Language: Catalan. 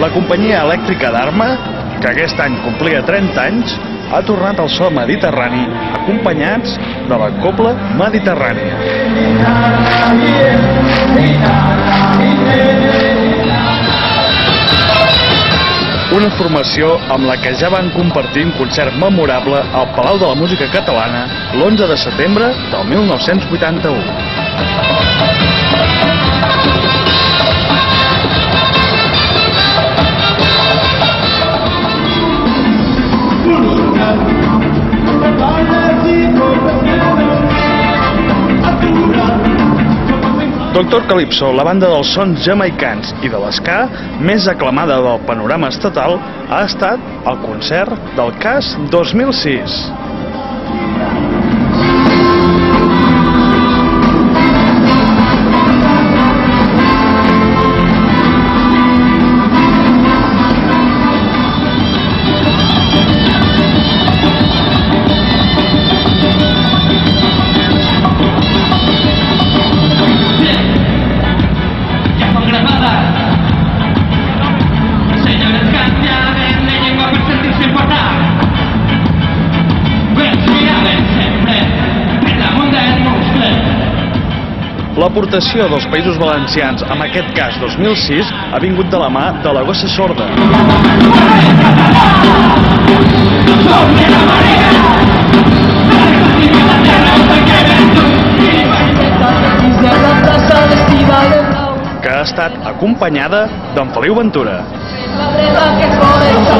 La companyia elèctrica d'Arma, que aquest any complia 30 anys, ha tornat al so mediterrani, acompanyats de la Cobla Mediterrània. Una formació amb la que ja van compartir un concert memorable al Palau de la Música Catalana l'11 de setembre del 1981. Doctor Calypso, la banda dels sons jamaicans i de l'esca més aclamada del panorama estatal, ha estat al concert del CAS 2006. L'aportació dels Països Valencians amb aquest CAS 2006 ha vingut de la mà de la Gossa Sorda. Que ha estat acompanyada d'en Feliu Ventura.